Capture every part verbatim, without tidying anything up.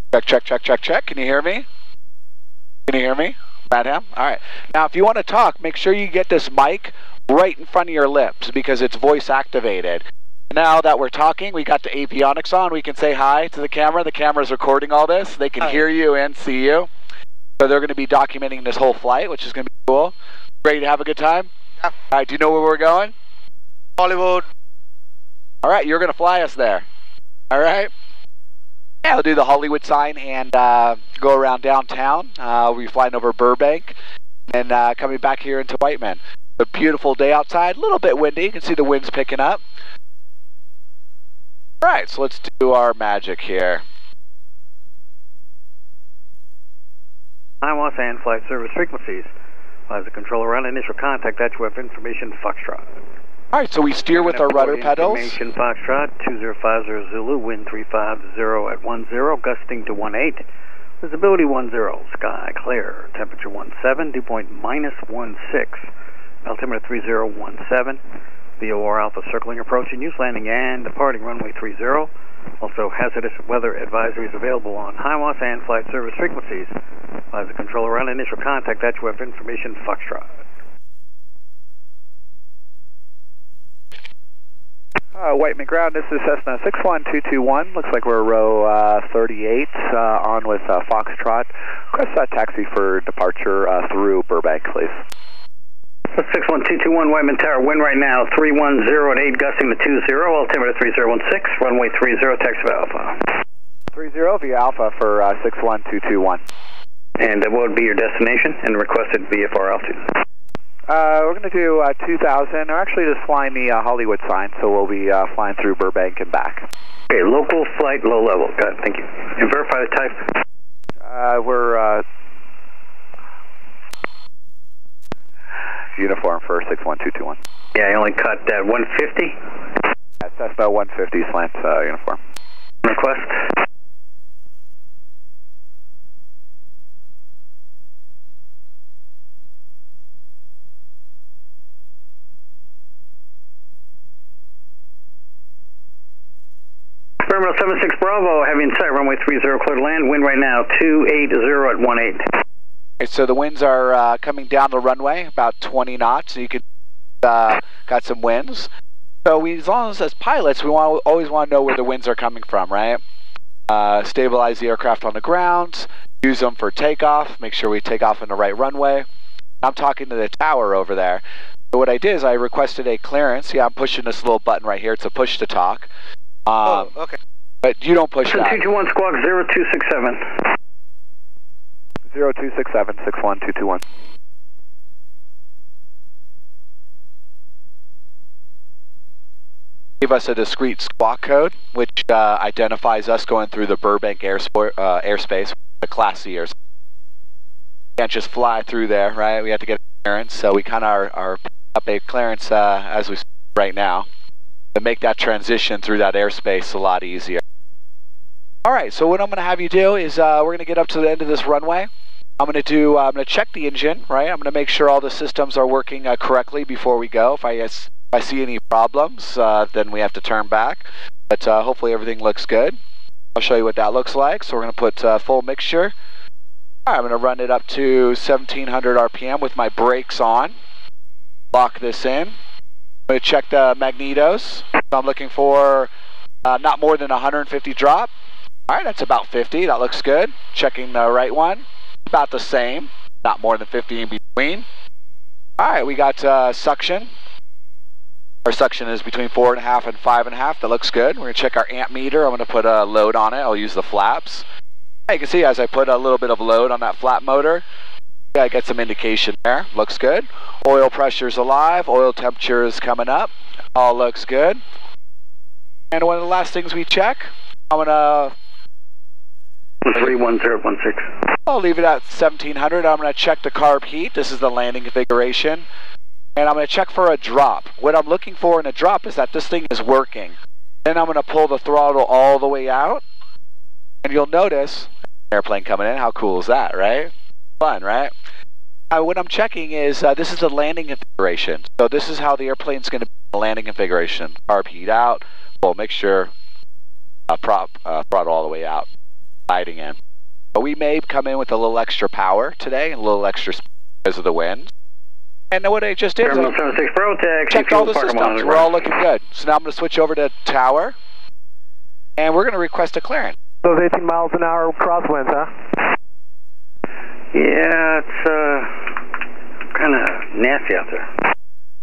Check, check, check, check, check. Can you hear me? Can you hear me? Madam? All right. Now, if you want to talk, make sure you get this mic right in front of your lips because it's voice activated. Now that we're talking, we got the avionics on. We can say hi to the camera. The camera's recording all this. They can hi. hear you and see you. So they're going to be documenting this whole flight, which is going to be cool. Ready to have a good time? Yeah. All right. Do you know where we're going? Hollywood. All right. You're going to fly us there. All right. Yeah, we'll do the Hollywood sign and uh, go around downtown. Uh, we'll be flying over Burbank and uh, coming back here into Whiteman. A beautiful day outside, a little bit windy. You can see the winds picking up. All right, so let's do our magic here. Iowa and flight service frequencies. As a controller on initial contact, that's F information Foxtrot. All right, so we steer with our rudder pedals. Information Foxtrot, two zero five zero Zulu, wind three five zero at one zero, gusting to one eight. Visibility one zero, sky clear, temperature one seven, dew point minus one six, altimeter three zero one seven, V O R Alpha circling approach and use landing and departing runway three zero. Also hazardous weather advisories available on Hiwas and flight service frequencies. As a controller on initial contact, that's F information Foxtrot. Uh, Whiteman ground, this is Cessna six one two two one. Looks like we're row uh, thirty-eight uh, on with uh, Foxtrot. Request uh, taxi for departure uh, through Burbank, please. six one two two one Whiteman Tower, wind right now three one zero at eight, gusting to two zero, altimeter three zero one six, runway three zero, taxi via Alpha. three zero via Alpha for uh, six one two two one. And uh, what would be your destination and requested V F R altitude? Uh, we're going to do uh, two thousand. We're actually just flying the uh, Hollywood sign, so we'll be uh, flying through Burbank and back. Okay, local flight, low level. Got it, thank you. And verify the type? Uh, we're uh, uniform for six one two two one. Yeah, I only cut that one fifty. That's Cessna one fifty slant uh, uniform. Request? Terminal seven six Bravo, heavy in sight, runway three zero, clear to land, wind right now two eight zero at one eight. Okay, so the winds are uh, coming down the runway, about twenty knots, so you could, uh, got some winds. So we, as long as as pilots, we want always want to know where the winds are coming from, right? Uh, stabilize the aircraft on the ground, use them for takeoff, make sure we take off in the right runway. I'm talking to the tower over there. So what I did is I requested a clearance. Yeah, I'm pushing this little button right here. It's a push to talk. Um, oh, okay. But you don't push that. two two one squawk zero two six seven. zero two six seven, six one two two one. Give us a discrete squawk code, which uh, identifies us going through the Burbank airsport, uh, airspace, the Class C airspace. We can't just fly through there, right? We have to get a clearance, so we kind of are, are up a clearance uh, as we speak right now to make that transition through that airspace a lot easier. All right, so what I'm going to have you do is uh, we're going to get up to the end of this runway. I'm going to do. Uh, I'm going to check the engine, right? I'm going to make sure all the systems are working uh, correctly before we go. If I if I see any problems, uh, then we have to turn back. But uh, hopefully everything looks good. I'll show you what that looks like. So we're going to put uh, full mixture. All right, I'm going to run it up to seventeen hundred R P M with my brakes on. Lock this in. I'm going to check the magnetos. So I'm looking for uh, not more than one hundred fifty drop. All right, that's about fifty. That looks good. Checking the right one. About the same. Not more than fifty in between. All right, we got uh, suction. Our suction is between four and a half and five and a half. That looks good. We're going to check our amp meter. I'm going to put a load on it. I'll use the flaps. You can see as I put a little bit of load on that flap motor, yeah, I get some indication there. Looks good. Oil pressure's alive. Oil temperature is coming up. All looks good. And one of the last things we check, I'm going to three one zero one six. I'll leave it at seventeen hundred. I'm going to check the carb heat. This is the landing configuration. And I'm going to check for a drop. What I'm looking for in a drop is that this thing is working. Then I'm going to pull the throttle all the way out. And you'll notice, airplane coming in, how cool is that, right? Fun, right? Uh, what I'm checking is, uh, this is the landing configuration. So this is how the airplane's going to be in the landing configuration. Carb heat out, full mixture, uh, prop, uh, throttle all the way out. sliding in. But we may come in with a little extra power today and a little extra speed because of the wind. And what I just did is Terminal seven six Pro, taxi, checked all the fuel, park systems. We're all looking good. So now I'm going to switch over to tower, and we're going to request a clearance. Those eighteen miles an hour crosswinds, huh? Yeah, it's uh, kind of nasty out there.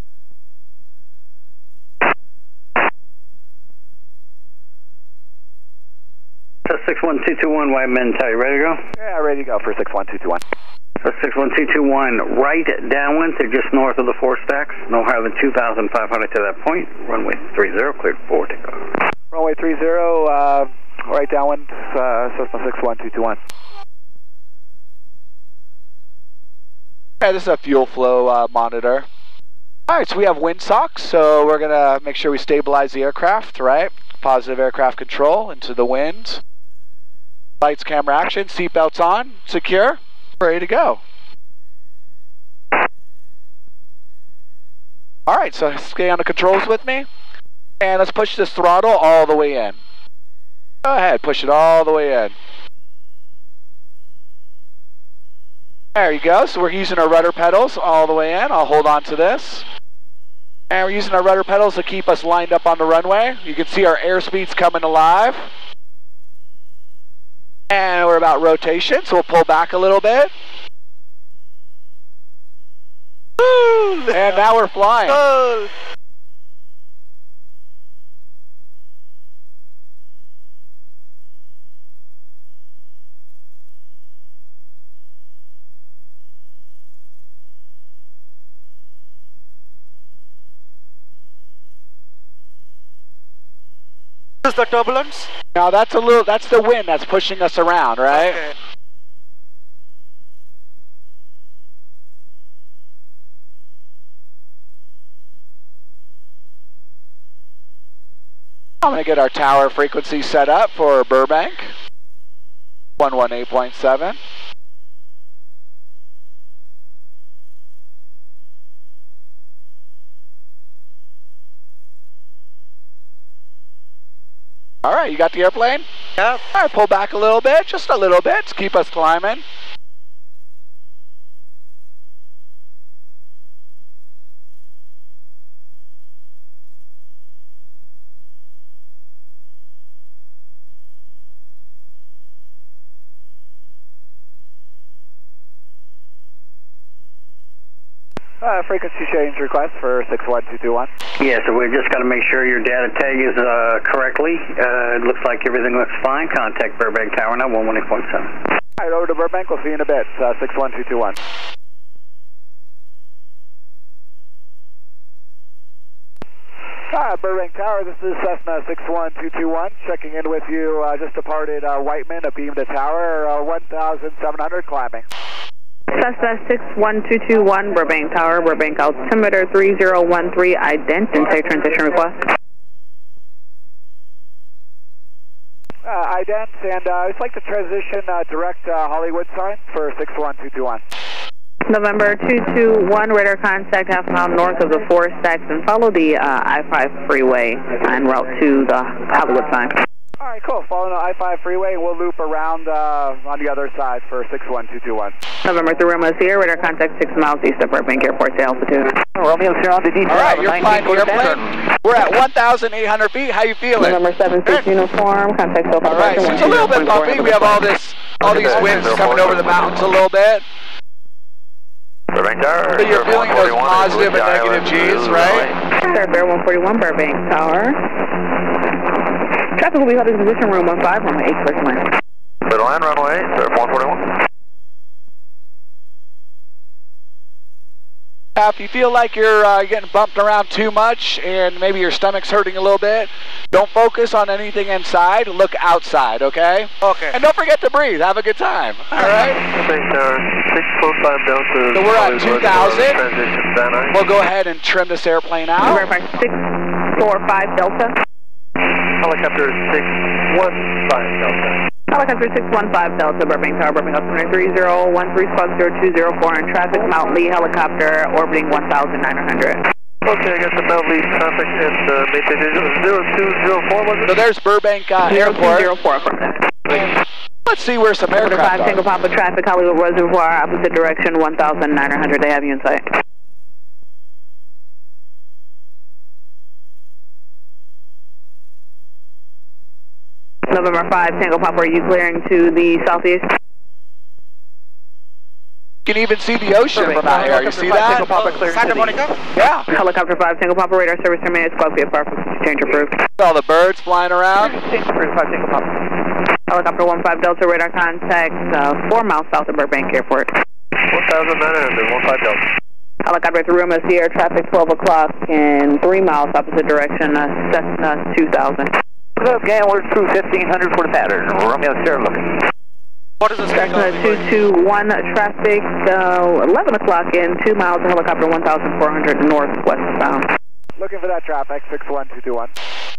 six one two two one, White Men, you ready to go? Yeah, ready to go for six one two two one. six one two two one, right downwind to just north of the four stacks, no higher than two thousand five hundred to that point. Runway three zero, cleared for takeoff. Runway three zero, uh, right downwind, uh, Cessna six one two two one. Okay, this is a fuel flow uh, monitor. All right, so we have windsocks, so we're going to make sure we stabilize the aircraft, right? Positive aircraft control into the wind. Lights, camera, action, seatbelts on, secure, ready to go. All right, so stay on the controls with me. And let's push this throttle all the way in. Go ahead, push it all the way in. There you go, so we're using our rudder pedals all the way in. I'll hold on to this. And we're using our rudder pedals to keep us lined up on the runway. You can see our airspeed's coming alive. And we're about rotation, so we'll pull back a little bit. And now we're flying. Is the turbulence? Now that's a little, that's the wind that's pushing us around, right? Okay. I'm going to get our tower frequency set up for Burbank. one one eight point seven. All right, you got the airplane? Yeah. All right, pull back a little bit, just a little bit to keep us climbing. Uh, frequency change request for six one two two one. Yeah, so we've just got to make sure your data tag is uh, correctly. Uh, it looks like everything looks fine. Contact Burbank Tower now, one one eight point seven. All right, over to Burbank. We'll see you in a bit. Uh, six one two two one. Uh, Burbank Tower, this is Cessna six one two two one, checking in with you. Uh, just departed uh, Whiteman, a beam to tower, uh, one thousand seven hundred climbing. Cessna six one two two one, Burbank Tower, Burbank altimeter three zero one three, ident, intake transition request. Uh, ident, and uh, it's like the transition uh, direct uh, Hollywood sign for six one two two one. November two two one, radar contact half mile north of the four stacks and follow the uh, I five freeway en route to the Hollywood sign. All right, cool. Following the I five freeway, and we'll loop around uh, on the other side for six one two two one. November three, Romeo Sierra, radar contact six miles east of Burbank Airport to altitude. Romeo Sierra on the detail. All right, you're flying the airplane. We're at one thousand eight hundred feet. How you feeling? November seven six uniform, contact so far. All right, so it's a little bit bumpy. We have all this, all these winds coming over the mountains a little bit. Burbank Tower. But you're feeling those positive and negative G's, right? Sir, Bear one forty-one, Burbank Tower. Traffic will be held in position room one five, runway eight, first line. Middle line, runway, sir, one forty-one. Uh, if you feel like you're uh, getting bumped around too much and maybe your stomach's hurting a little bit, don't focus on anything inside, look outside, okay? Okay. And don't forget to breathe, have a good time, all right? Burbank Tower, six four five Delta. So we're at two thousand. Transition, Van Nuys. We'll go ahead and trim this airplane out. Verify six four five Delta. Helicopter six one five Delta. Helicopter six one five Delta, Burbank Tower, Burbank altimeter three zero one three, squawk zero two zero four, in traffic, Mount Lee helicopter orbiting one thousand nine hundred. Okay, I got the Mount Lee traffic and uh, maintain zero two zero four, was it? So there's Burbank uh, Airport. zero two zero four, from that. Let's see where some Number aircraft five, are. Tango Papa traffic, Hollywood Reservoir, opposite direction, one thousand nine hundred. They have you in sight. November five, Tango Papa, are you clearing to the southeast? You can even see the ocean from out here. You see that? Santa Monica? Yeah. Helicopter five, Tango Papa, radar service remains, squawk via power frequency change approved. All the birds flying around. Helicopter one five Delta, radar contact uh, four miles south of Burbank Airport. one thousand nine hundred, one five Delta. Helicopter three Romeo Sierra, traffic twelve o'clock in three miles opposite direction, uh, Cessna two thousand. Okay, we're through fifteen hundred for the pattern. Romeo Sierra looking. What is the speed? Cessna two two one, traffic uh, eleven o'clock in two miles of helicopter one thousand four hundred northwest bound. Looking for that traffic, six one two two one.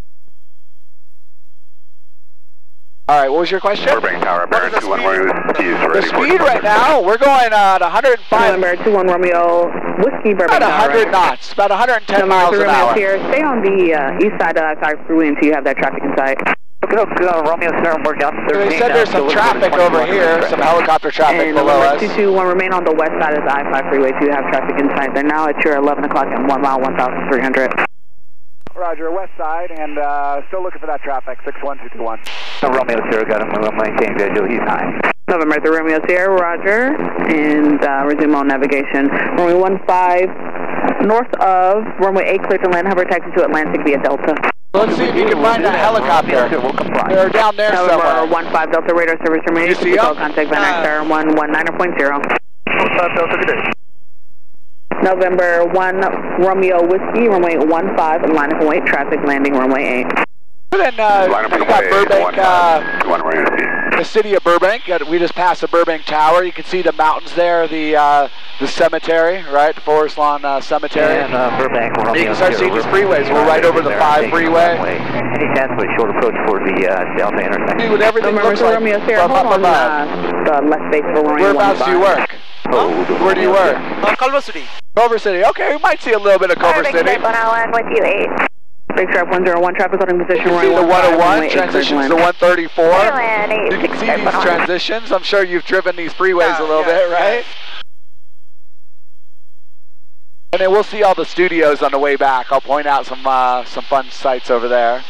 All right, what was your question? Burbank Tower, Baron two one, where is The speed right now, we're going uh, at one hundred five. November two one Romeo Whiskey Burbank. About one hundred knots, about one hundred ten miles an hour. Here. Stay on the uh, east side of I five freeway until you have that traffic in sight. Look, uh, Romeo Sierra, we're down to thirteen. They said there's some traffic over here, some helicopter traffic and below us. two two one, remain on the west side of the I five freeway until you have traffic in sight. They're now at your eleven o'clock and one mile, one thousand three hundred. Roger, west side, and uh, still looking for that traffic, six one two two one. No, Romeo Sierra got him. We'll maintain visual. He's high. November three Romeo Sierra, Roger, and uh, resume on navigation. Runway one five, north of runway eight, clear to land, hover taxi to Atlantic via Delta. Let's see if you can find that helicopter. We'll comply. They're down there November somewhere. one five Delta, radar service remains. You see them? Contact Van Axter one one nine point zero. one five Delta, good day. November one Romeo Whiskey, runway one five, line up and wait, traffic landing runway eight. Then uh, we got Burbank, uh, the city of Burbank. We just passed the Burbank Tower. You can see the mountains there, the uh, the cemetery, right? The Forest Lawn uh, Cemetery. And uh, Burbank, Romeo You can start Sierra, seeing these freeways. We're right over the five freeway. Any chance of a short approach for the uh, Delta intersection? See what everything November looks three like Romeo Sierra, from up hold on, above. uh, the left base for runway Whereabouts do you work? Hold. Where do you work? Uh, Culver City. Culver City. Okay, we might see a little bit of Culver City. One oh one with you eight. Big Sharp one oh one, traffic holding position. You can see the one oh one transitions to one thirty-four. Land, eight, You can six, see six, these one oh one. transitions. I'm sure you've driven these freeways Yeah, a little yeah, bit, right? And then we'll see all the studios on the way back. I'll point out some uh, some fun sites over there.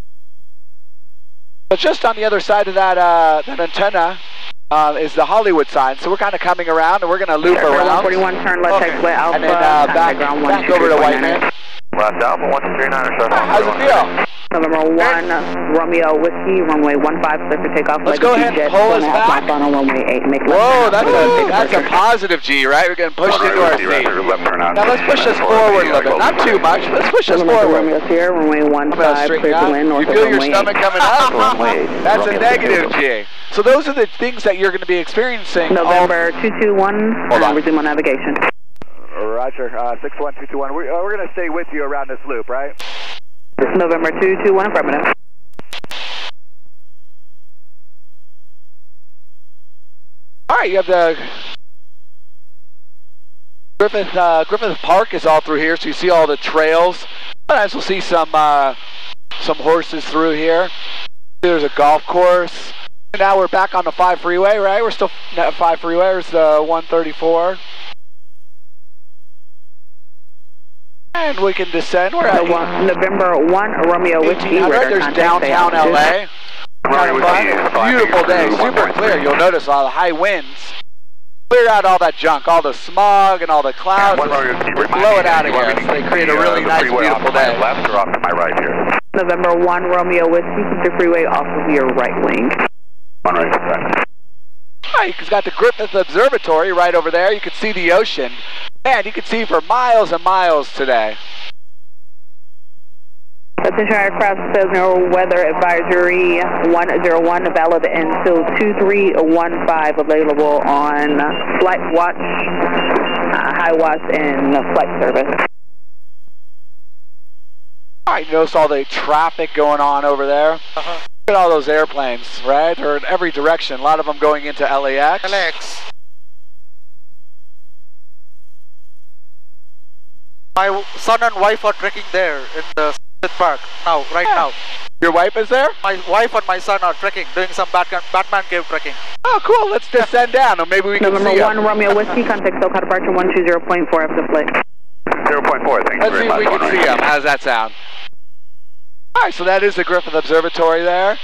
But just on the other side of that uh, that antenna uh, is the Hollywood sign. So we're kind of coming around, and we're going to loop around. one forty-one, turn left, Okay. taxiway Alpha. And then uh, back, ground one, back two, over to three, White nine. Man. Last Alpha, one two three nine, or How's it feel? November one Romeo Whiskey, runway one five, clear for takeoff. Let's go ahead and pull us back. On runway eight, make Whoa, left that's turn. a, that's a positive G, right? We're getting pushed into our seat. left turn out. Now let's push us forward a little bit. Not too much. Let's push us November forward. Romeo Sierra, runway one I'm gonna five, straighten clear to out. land, north You of feel your runway stomach eight. coming up? Runway. That's a Romeo negative Sierra. G. So those are the things that you're going to be experiencing. November two two one, Hold uh, on. resume on navigation. Roger, uh, six one two two one. We're, uh, we're going to stay with you around this loop, right? November two two one, affirmative. All right, you have the Griffith uh, Griffith Park is all through here, so you see all the trails. Sometimes we'll see some uh, some horses through here. There's a golf course. Now we're back on the five freeway, right? We're still at five freeway. There's the one thirty-four. And we can descend. We're at So, one, November one Romeo Whiskey, eighteen hundred. radar There's contact, stay downtown altitude. L A. Kind of fun. Beautiful day, super clear. You'll notice all the high winds. Clear out all that junk, all the smog and all the clouds. Blow it out of here. So they create a really nice, beautiful day. Left or off to my right here? November one Romeo Whiskey, keep the freeway off of your right wing. One right, right. Right, he's got the Griffith Observatory right over there. You can see the ocean. Man, you can see for miles and miles today. Attention aircraft says no weather advisory one oh one, valid until two three one five, available on flight watch, uh, high watch, and flight service. All right, you notice all the traffic going on over there. Uh-huh. Look at all those airplanes, right? They're in every direction. A lot of them going into L A X. L A X. My son and wife are trekking there in the Park. Now, right Yeah. now. Your wife is there? My wife and my son are trekking, doing some Batman, Batman cave trekking. Oh, cool. Let's descend down, or maybe we can November see one, them. Romeo Whiskey, contact SoCal departure one two zero point four after flight. zero point four, thank you Let's very see if much. we can One see right. them. How does that sound? All right, so that is the Griffith Observatory there.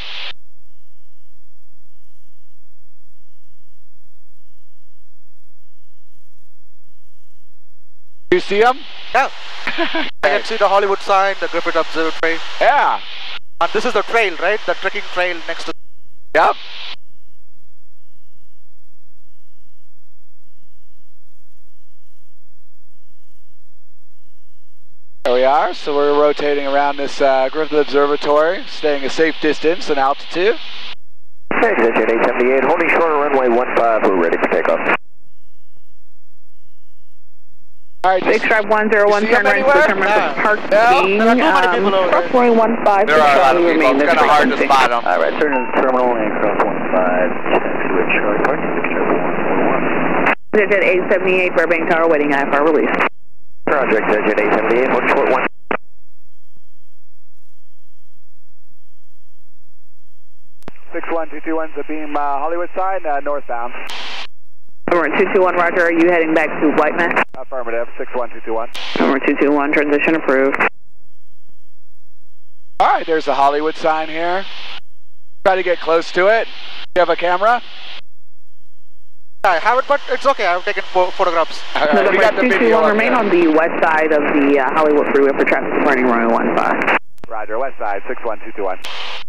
You see them? Yeah. I can see the Hollywood sign, the Griffith Observatory. Yeah. And this is the trail, right? The trekking trail next to. Yep. There we are. So we're rotating around this uh, Griffith Observatory, staying a safe distance and altitude. Exit eight seventy-eight, holding short of runway one five, we're ready for takeoff. All right, just, Six drive one zero one, you see turn them right anywhere? to determine No. parking. No, there are too many people over there. Crossway one five, there are a lot of people. remain It's the kind of hard to frequency. spot them. All right, turn to the terminal and cross one five, taxi with Charlie Park, six one four one. Jet eight seventy-eight, Burbank Tower, waiting I F R release. Project Jet eight seventy-eight, holding short one. six one two two one's the beam, uh, Hollywood side, uh, northbound. Number two two one, Roger, are you heading back to Whiteman? Affirmative, six one two two one. Number two two one, transition approved. All right, there's the Hollywood sign here. Try to get close to it. You have a camera? I have it, but it's okay. I've taken pho photographs. All right, we November got the two two video one, up remain there. on the west side of the uh, Hollywood freeway for traffic departing runway one five. Roger, west side, six one two two one.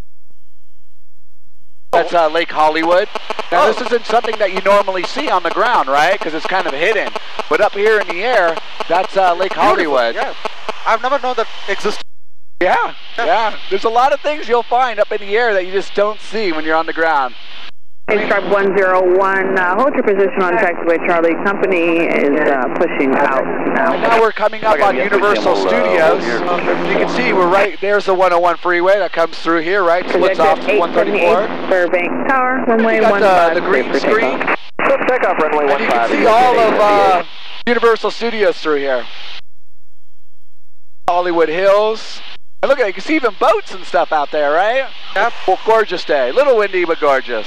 That's uh, Lake Hollywood. Now, this isn't something that you normally see on the ground, right? Because it's kind of hidden. But up here in the air, that's uh, Lake Hollywood. Yeah. I've never known that existed. Yeah, yeah. There's a lot of things you'll find up in the air that you just don't see when you're on the ground. Six drive one zero one, uh, hold your position on taxiway Charlie. Company is uh, pushing out now. And now we're coming up on Universal Studios. You can see we're right, there's the one oh one freeway that comes through here, right? Splits off to one thirty-four. Burbank Tower, runway You got one the, five. the green screen. So takeoff runway And one you five. can see all of uh, Universal Studios through here. Hollywood Hills. And look at it, you can see even boats and stuff out there, right? Yep. Well, gorgeous day. A little windy, but gorgeous.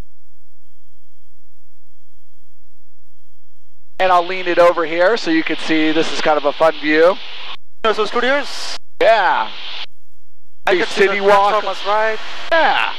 And I'll lean it over here so you can see this is kind of a fun view. Universal Studios. Yeah. I See can see City the Walk. Transformers ride. Yeah.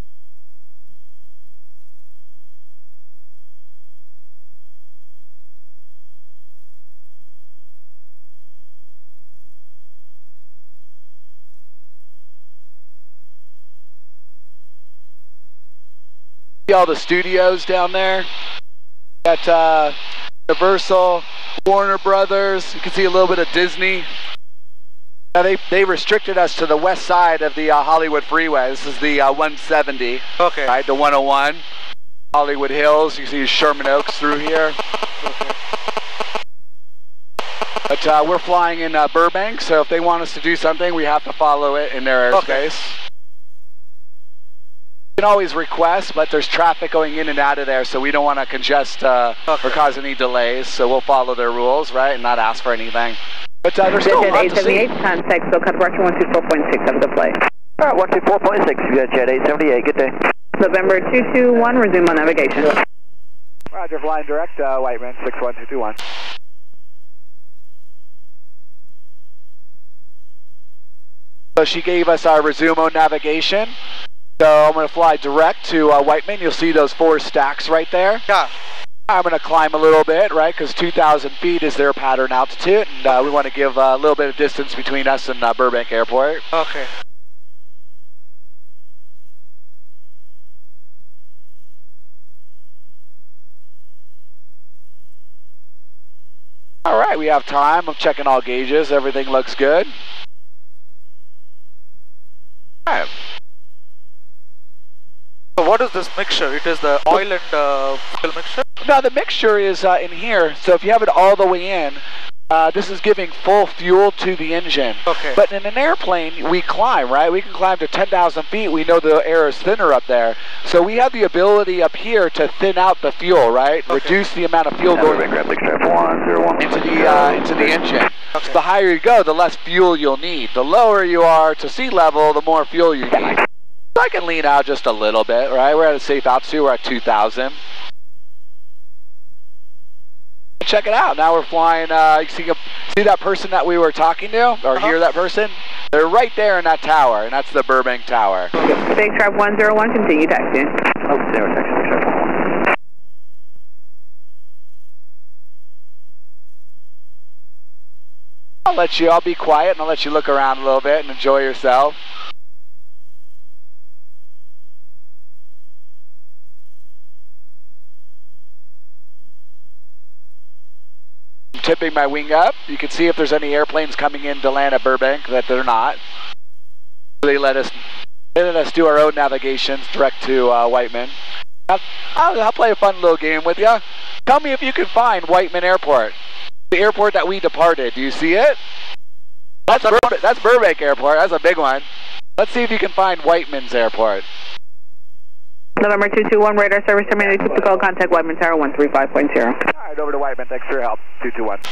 See all the studios down there? Got uh, Universal, Warner Brothers. You can see a little bit of Disney. Now they, they restricted us to the west side of the uh, Hollywood freeway. This is the uh, one seventy, Okay. right? The one oh one. Hollywood Hills. You can see Sherman Oaks through here. Okay. But uh, we're flying in uh, Burbank, so if they want us to do something, we have to follow it in their airspace. Okay. You can always request, but there's traffic going in and out of there, so we don't want to congest uh, Okay. or cause any delays, so we'll follow their rules, right, and not ask for anything. But uh, there's still a Jet lot eight to see. seventy-eight, contact SoCal departure one two four point six of the play. All right, one two four point six, you got Jet eight seventy-eight, good day. November two two one, resume on navigation. Roger, flying direct, uh, Whiteman, six one two two one. So she gave us our resume on navigation. So I'm going to fly direct to uh, Whiteman. You'll see those four stacks right there. Yeah. I'm going to climb a little bit, right, because two thousand feet is their pattern altitude, and uh, we want to give uh, a little bit of distance between us and uh, Burbank Airport. Okay. All right, we have time. I'm checking all gauges. Everything looks good. All right. So what is this mixture? It is the oil and uh, fuel mixture? Now the mixture is uh, in here, so if you have it all the way in, Uh, this is giving full fuel to the engine. Okay. But in an airplane, we climb, right? We can climb to ten thousand feet. We know the air is thinner up there. So we have the ability up here to thin out the fuel, right? Okay. Reduce the amount of fuel going into the, uh, into the engine. Okay. The higher you go, the less fuel you'll need. The lower you are to sea level, the more fuel you need. So I can lean out just a little bit, right? We're at a safe altitude. We're at two thousand. Check it out. Now we're flying. Uh, you see, see that person that we were talking to, or Uh-huh. hear that person? They're right there in that tower, and that's the Burbank Tower. Spacecraft one zero one, continue taxiing. Oh, zero, taxi, spacecraft one one. I'll let you. I'll be quiet, and I'll let you look around a little bit and enjoy yourself. Tipping my wing up. You can see if there's any airplanes coming in to land at Burbank that they're not. They let us, they let us do our own navigations direct to uh, Whiteman. I'll, I'll, I'll play a fun little game with you. Tell me if you can find Whiteman Airport, the airport that we departed. Do you see it? That's Bur that's Burbank Airport. That's a big one. Let's see if you can find Whiteman's airport. November two two one, radar service terminated. Keep the call. Contact Whiteman Tower one three five point zero. All right, over to Whiteman. Thanks for your help. two two one.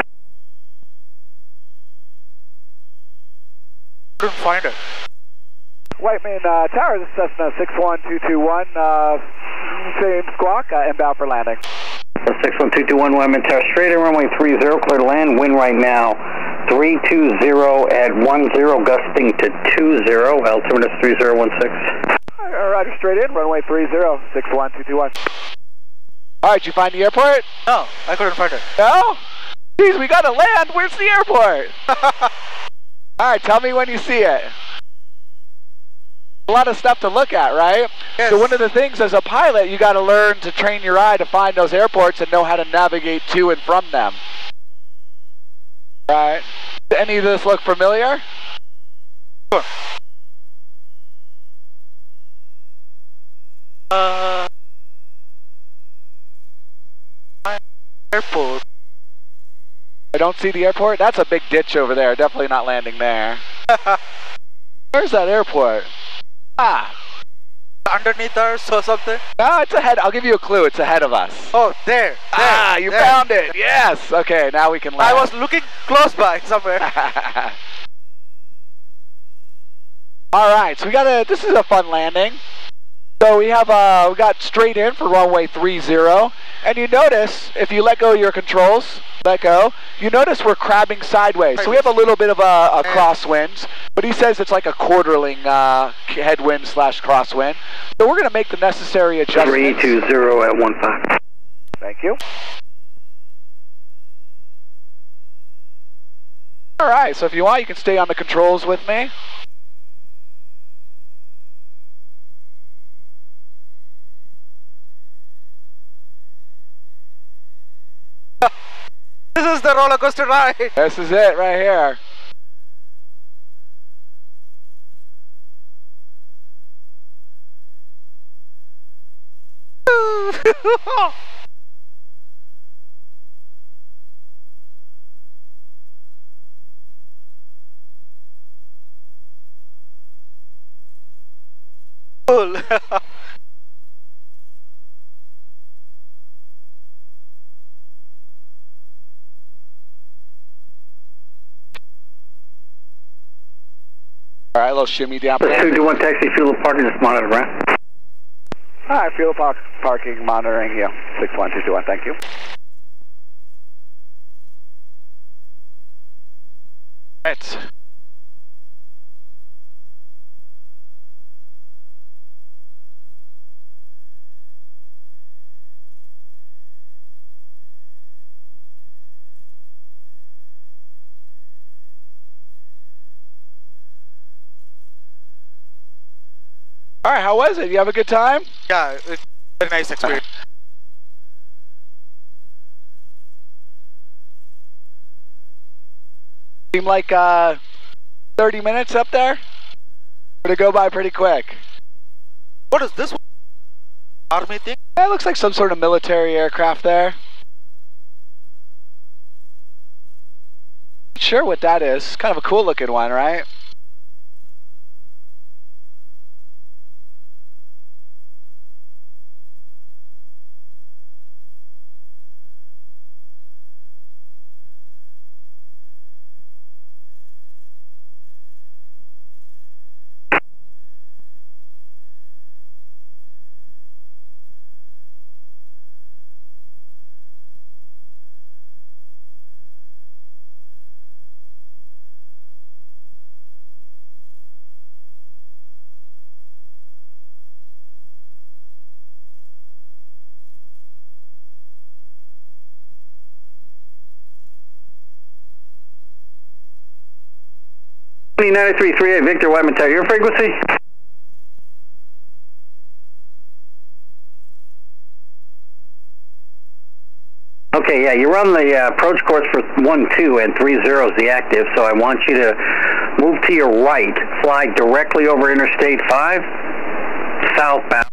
Couldn't find it. Whiteman uh, Tower, this is Cessna six one two two one. Uh, same squawk, uh, inbound for landing. six one two two one, Whiteman Tower, straight in runway three zero, clear to land. Wind right now, three two zero at one zero, gusting to two zero. Altimeter is three zero one six. All right, Roger, straight in, runway three zero, six one two two one. All right, did you find the airport? No, I couldn't find it. No? Jeez, we gotta land. Where's the airport? All right, tell me when you see it. A lot of stuff to look at, right? Yes. So one of the things as a pilot, you got to learn to train your eye to find those airports and know how to navigate to and from them. Right? Does any of this look familiar? Sure. Uh, airport. I don't see the airport. That's a big ditch over there. Definitely not landing there. Where's that airport? Ah. Underneath us or something? No, it's ahead. I'll give you a clue. It's ahead of us. Oh, there. there ah, you there. found it. Yes. Okay, now we can land. I was looking close by somewhere. All right, so we got a. This is a fun landing. So we have uh, we got straight in for runway three zero, and you notice if you let go of your controls, let go. You notice we're crabbing sideways, so we have a little bit of a, a crosswind. But he says it's like a quarterling uh, headwind slash crosswind. So we're going to make the necessary adjustments. three two zero at one five. Thank you. All right, so if you want, you can stay on the controls with me. This is the roller coaster ride. This is it right here. Cool. All right, a little shimmy down. two two one, taxi, fuel parking, just monitor, right? All right, fuel park, parking, monitoring, yeah, six one two two one, thank you. Right. All right, how was it? You have a good time? Yeah, it's a very nice experience. Seemed like uh, thirty minutes up there? Would it go by pretty quick? What is this? Army thing? Yeah, it looks like some sort of military aircraft there. sure what that is. Kind of a cool looking one, right? ninety-three three eight Victor Whiteman Tower, your frequency? Okay, yeah, you're on the uh, approach course for one two and three zero is the active, so I want you to move to your right, fly directly over Interstate five, southbound.